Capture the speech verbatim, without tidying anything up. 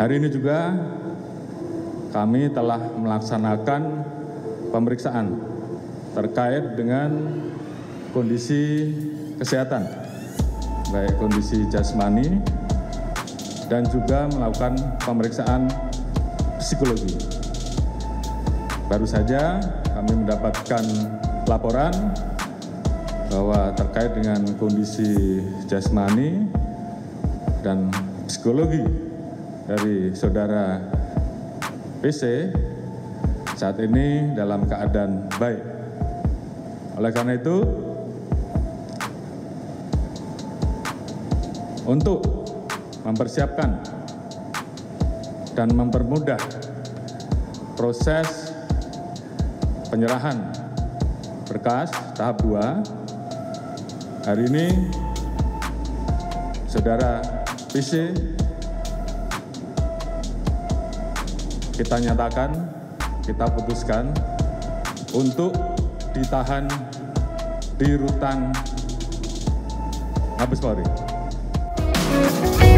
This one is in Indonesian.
Hari ini juga kami telah melaksanakan pemeriksaan terkait dengan kondisi kesehatan, baik kondisi jasmani dan juga melakukan pemeriksaan psikologi. Baru saja kami mendapatkan laporan bahwa terkait dengan kondisi jasmani dan psikologi dari saudara P C saat ini dalam keadaan baik. Oleh karena itu, untuk mempersiapkan dan mempermudah proses penyerahan berkas tahap dua, hari ini saudara P C kita nyatakan, kita putuskan untuk ditahan di rutan Mabes Polri.